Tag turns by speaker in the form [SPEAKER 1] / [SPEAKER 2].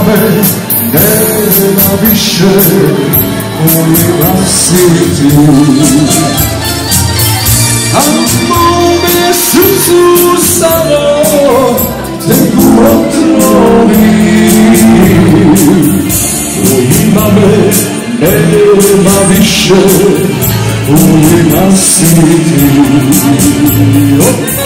[SPEAKER 1] me, nema više koji rasvjeti. A mome srcu samo teku otrovi, ima me, nema više koji rasvjeti.